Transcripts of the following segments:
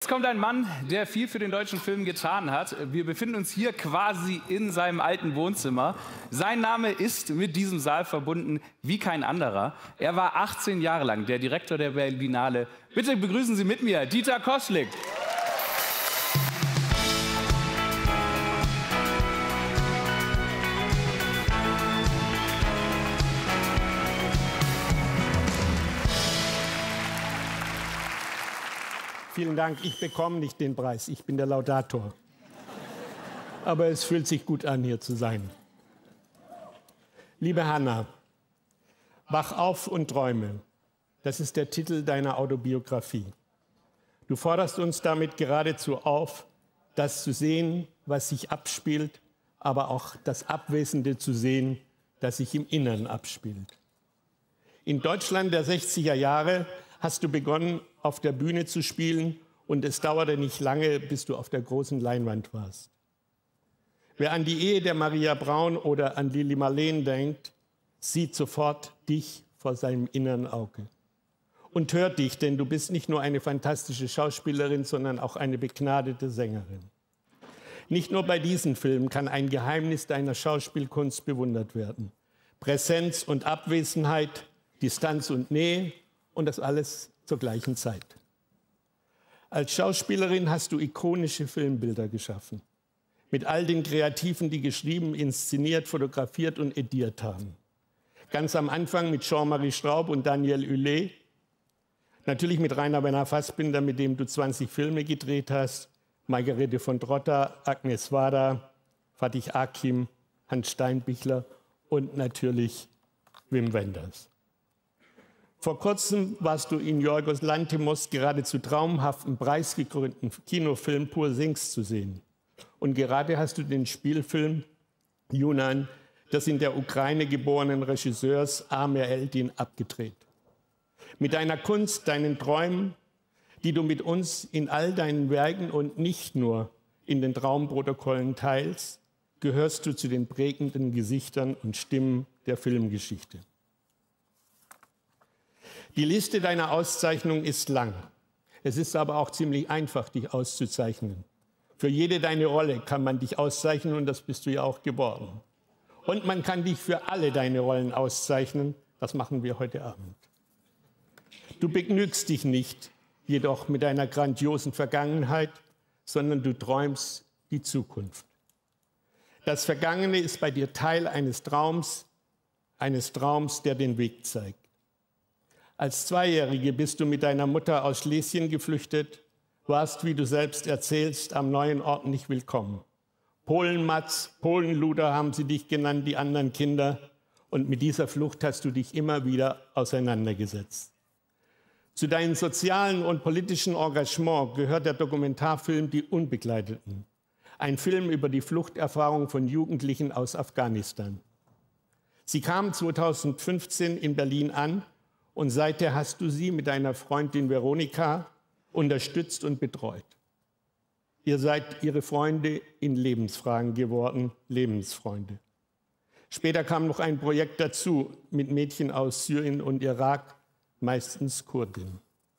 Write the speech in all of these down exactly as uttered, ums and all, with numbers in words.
Jetzt kommt ein Mann, der viel für den deutschen Film getan hat. Wir befinden uns hier quasi in seinem alten Wohnzimmer. Sein Name ist mit diesem Saal verbunden wie kein anderer. Er war achtzehn Jahre lang der Direktor der Berlinale. Bitte begrüßen Sie mit mir Dieter Koschlik. Vielen Dank. Ich bekomme nicht den Preis. Ich bin der Laudator. Aber es fühlt sich gut an, hier zu sein. Liebe Hanna, wach auf und träume. Das ist der Titel deiner Autobiografie. Du forderst uns damit geradezu auf, das zu sehen, was sich abspielt, aber auch das Abwesende zu sehen, das sich im Inneren abspielt. In Deutschland der sechziger Jahre hast du begonnen, auf der Bühne zu spielen, und es dauerte nicht lange, bis du auf der großen Leinwand warst. Wer an die Ehe der Maria Braun oder an Lili Marleen denkt, sieht sofort dich vor seinem inneren Auge. Und hört dich, denn du bist nicht nur eine fantastische Schauspielerin, sondern auch eine begnadete Sängerin. Nicht nur bei diesen Filmen kann ein Geheimnis deiner Schauspielkunst bewundert werden. Präsenz und Abwesenheit, Distanz und Nähe und das alles zur gleichen Zeit. Als Schauspielerin hast du ikonische Filmbilder geschaffen. Mit all den Kreativen, die geschrieben, inszeniert, fotografiert und ediert haben. Ganz am Anfang mit Jean-Marie Straub und Daniel Hüllé. Natürlich mit Rainer Werner Fassbinder, mit dem du zwanzig Filme gedreht hast. Margarete von Trotta, Agnes Varda, Fatih Akin, Hans Steinbichler und natürlich Wim Wenders. Vor kurzem warst du in Yorgos Lanthimos geradezu traumhaften, preisgekrönten Kinofilm Pur Sings zu sehen. Und gerade hast du den Spielfilm Yunan des in der Ukraine geborenen Regisseurs Amir Eldin abgedreht. Mit deiner Kunst, deinen Träumen, die du mit uns in all deinen Werken und nicht nur in den Traumprotokollen teilst, gehörst du zu den prägenden Gesichtern und Stimmen der Filmgeschichte. Die Liste deiner Auszeichnungen ist lang. Es ist aber auch ziemlich einfach, dich auszuzeichnen. Für jede deine Rolle kann man dich auszeichnen und das bist du ja auch geworden. Und man kann dich für alle deine Rollen auszeichnen. Das machen wir heute Abend. Du begnügst dich nicht jedoch mit deiner grandiosen Vergangenheit, sondern du träumst die Zukunft. Das Vergangene ist bei dir Teil eines Traums, eines Traums, der den Weg zeigt. Als Zweijährige bist du mit deiner Mutter aus Schlesien geflüchtet, warst, wie du selbst erzählst, am neuen Ort nicht willkommen. Polenmatz, Polenluder haben sie dich genannt, die anderen Kinder. Und mit dieser Flucht hast du dich immer wieder auseinandergesetzt. Zu deinem sozialen und politischen Engagement gehört der Dokumentarfilm Die Unbegleiteten. Ein Film über die Fluchterfahrung von Jugendlichen aus Afghanistan. Sie kamen zweitausendfünfzehn in Berlin an. Und seither hast du sie mit deiner Freundin Veronika unterstützt und betreut. Ihr seid ihre Freunde in Lebensfragen geworden, Lebensfreunde. Später kam noch ein Projekt dazu mit Mädchen aus Syrien und Irak, meistens Kurdinnen.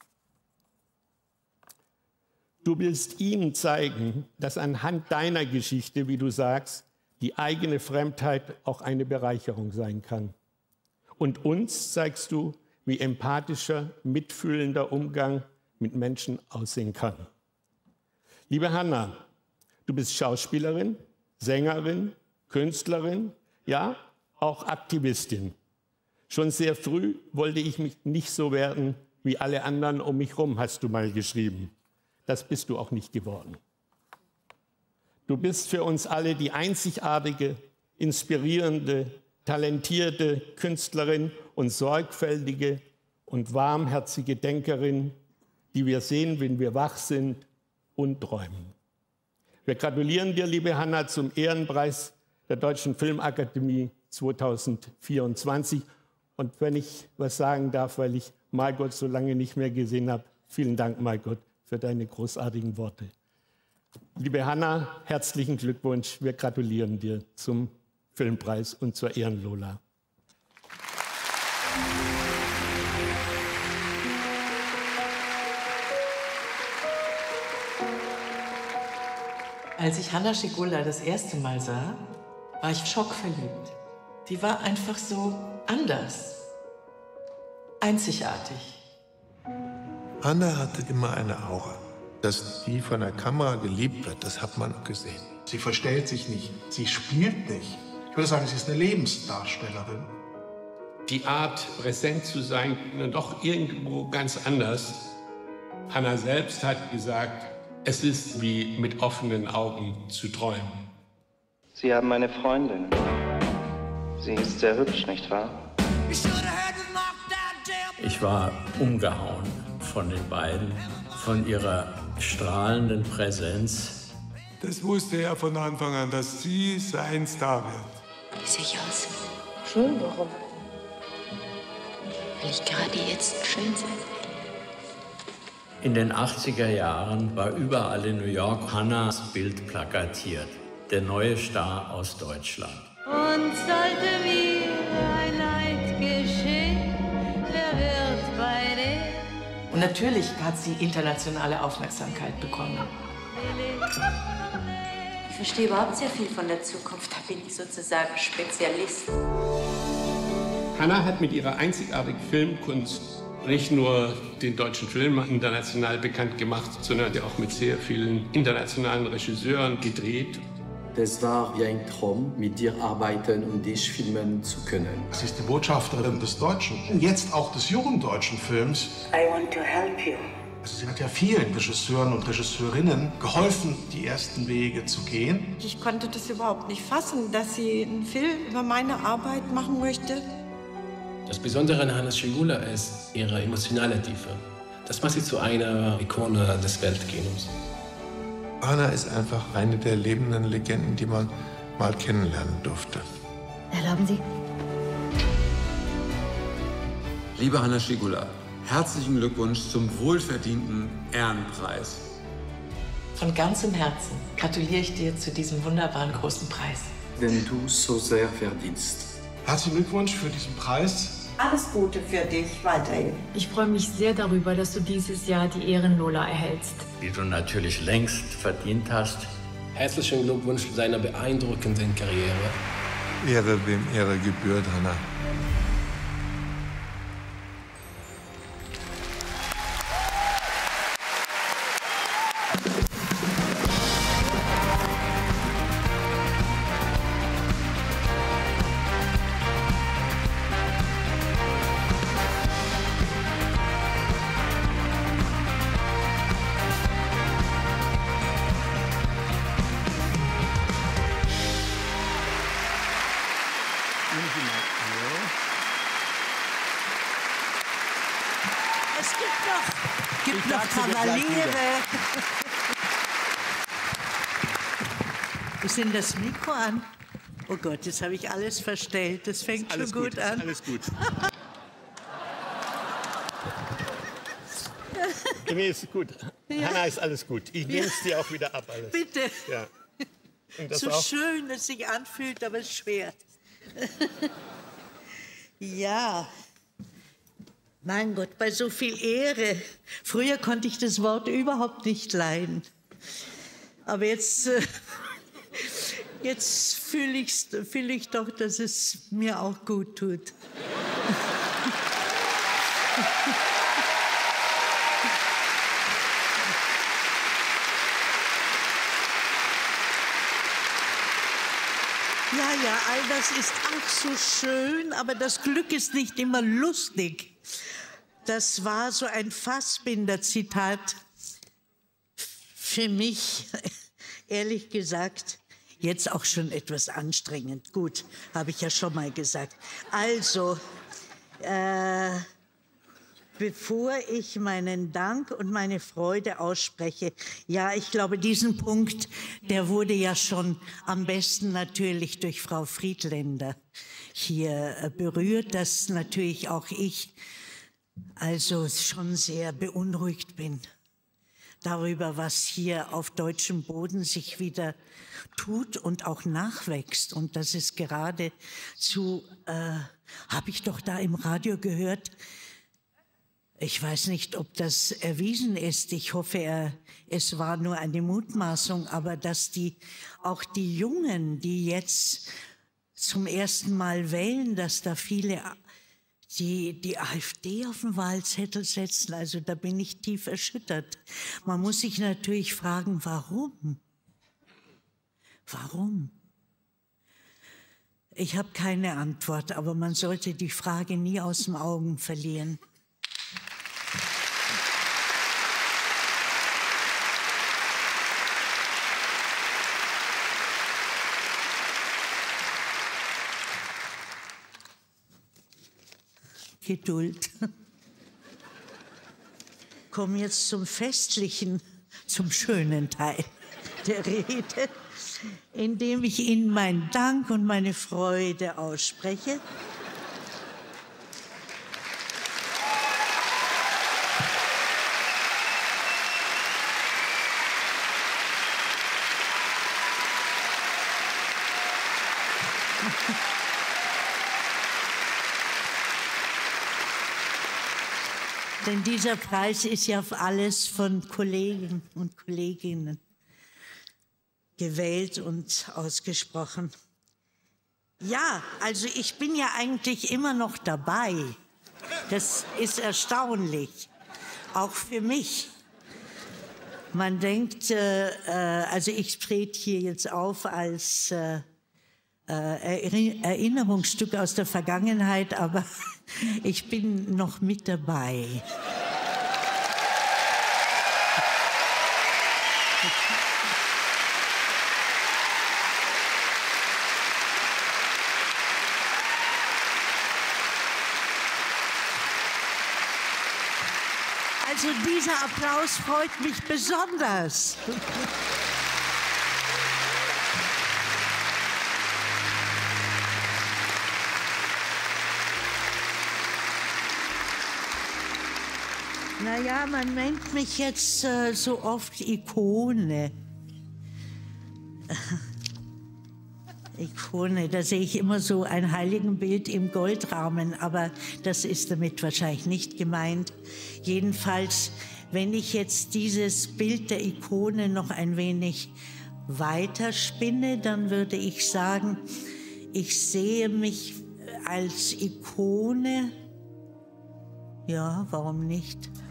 Du willst ihnen zeigen, dass anhand deiner Geschichte, wie du sagst, die eigene Fremdheit auch eine Bereicherung sein kann. Und uns zeigst du, wie empathischer, mitfühlender Umgang mit Menschen aussehen kann. Liebe Hanna, du bist Schauspielerin, Sängerin, Künstlerin, ja, auch Aktivistin. Schon sehr früh wollte ich mich nicht so werden wie alle anderen um mich herum, hast du mal geschrieben. Das bist du auch nicht geworden. Du bist für uns alle die einzigartige, inspirierende, talentierte Künstlerin und sorgfältige und warmherzige Denkerin, die wir sehen, wenn wir wach sind und träumen. Wir gratulieren dir, liebe Hanna, zum Ehrenpreis der Deutschen Filmakademie zweitausendvierundzwanzig. Und wenn ich was sagen darf, weil ich Margot so lange nicht mehr gesehen habe, vielen Dank, Margot, für deine großartigen Worte. Liebe Hanna, herzlichen Glückwunsch. Wir gratulieren dir zum Filmpreis und zur Ehrenlola. Als ich Hanna Schygulla das erste Mal sah, war ich schockverliebt. Die war einfach so anders. Einzigartig. Hanna hatte immer eine Aura. Dass die von der Kamera geliebt wird, das hat man gesehen. Sie verstellt sich nicht, sie spielt nicht. Ich würde sagen, sie ist eine Lebensdarstellerin. Die Art, präsent zu sein, doch irgendwo ganz anders. Hanna selbst hat gesagt, es ist wie mit offenen Augen zu träumen. Sie haben eine Freundin. Sie ist sehr hübsch, nicht wahr? Ich war umgehauen von den beiden, von ihrer strahlenden Präsenz. Das wusste er von Anfang an, dass sie sein Star wird. Wie sehe ich aus? Schön, warum? Weil ich gerade jetzt schön sein will. In den achtziger Jahren war überall in New York Hannas Bild plakatiert. Der neue Star aus Deutschland. Und sollte mir ein Leid geschehen, wer wird bei dir? Und natürlich hat sie internationale Aufmerksamkeit bekommen. Ich verstehe überhaupt sehr viel von der Zukunft. Da bin ich sozusagen Spezialist. Hanna hat mit ihrer einzigartigen Filmkunst nicht nur den deutschen Film international bekannt gemacht, sondern auch mit sehr vielen internationalen Regisseuren gedreht. Es war wie ein Traum, mit dir arbeiten und dich filmen zu können. Sie ist die Botschafterin des deutschen und jetzt auch des jungen deutschen Films. I want to help you. Also sie hat ja vielen Regisseuren und Regisseurinnen geholfen, die ersten Wege zu gehen. Ich konnte das überhaupt nicht fassen, dass sie einen Film über meine Arbeit machen möchte. Das Besondere an Hanna Schygulla ist ihre emotionale Tiefe. Das macht sie zu einer Ikone des Weltkinos. Hanna ist einfach eine der lebenden Legenden, die man mal kennenlernen durfte. Erlauben Sie? Liebe Hanna Schygulla, herzlichen Glückwunsch zum wohlverdienten Ehrenpreis. Von ganzem Herzen gratuliere ich dir zu diesem wunderbaren großen Preis. Den du so sehr verdienst. Herzlichen Glückwunsch für diesen Preis. Alles Gute für dich weiterhin. Ich freue mich sehr darüber, dass du dieses Jahr die Ehrenlola erhältst. Die du natürlich längst verdient hast. Herzlichen Glückwunsch zu deiner beeindruckenden Karriere. Ehre, wem Ehre gebührt, Hanna. Es gibt noch, gibt noch Kavaliere. Ist denn das Mikro an? Oh Gott, jetzt habe ich alles verstellt. Das fängt schon gut, gut an. Alles gut. Nee, ist gut. Ja. Hanna, ist alles gut. Ich nehme es dir auch wieder ab, alles. Bitte. Ja. Und das so auch? schön es sich anfühlt, aber schwer. Ja. Mein Gott, bei so viel Ehre. Früher konnte ich das Wort überhaupt nicht leiden. Aber jetzt, äh, jetzt fühle ich, fühl ich doch, dass es mir auch gut tut. Ja, ja, all das ist auch so schön, aber das Glück ist nicht immer lustig. Das war so ein Fassbinder-Zitat. Für mich, ehrlich gesagt, jetzt auch schon etwas anstrengend. Gut, habe ich ja schon mal gesagt. Also, äh, bevor ich meinen Dank und meine Freude ausspreche, ja, ich glaube, diesen Punkt, der wurde ja schon am besten natürlich durch Frau Friedländer hier berührt, dass natürlich auch ich also schon sehr beunruhigt bin darüber, was hier auf deutschem Boden sich wieder tut und auch nachwächst. Und das ist geradezu, äh, habe ich doch da im Radio gehört, Ich weiß nicht, ob das erwiesen ist. Ich hoffe, er, es war nur eine Mutmaßung, aber dass die, auch die Jungen, die jetzt zum ersten Mal wählen, dass da viele die, die AfD auf den Wahlzettel setzen, also da bin ich tief erschüttert. Man muss sich natürlich fragen, warum? Warum? Ich habe keine Antwort, aber man sollte die Frage nie aus den Augen verlieren. Geduld. Kommen jetzt zum festlichen, zum schönen Teil der Rede, indem ich Ihnen meinen Dank und meine Freude ausspreche. Denn dieser Preis ist ja auf alles von Kollegen und Kolleginnen gewählt und ausgesprochen. Ja, also ich bin ja eigentlich immer noch dabei. Das ist erstaunlich, auch für mich. Man denkt, äh, äh, also ich trete hier jetzt auf als äh, äh, Erinnerungsstück aus der Vergangenheit, aber ich bin noch mit dabei. Also dieser Applaus freut mich besonders. Naja, man nennt mich jetzt äh, so oft Ikone. Ikone, da sehe ich immer so ein Heiligenbild im Goldrahmen, aber das ist damit wahrscheinlich nicht gemeint. Jedenfalls, wenn ich jetzt dieses Bild der Ikone noch ein wenig weiterspinne, dann würde ich sagen, ich sehe mich als Ikone, ja, warum nicht?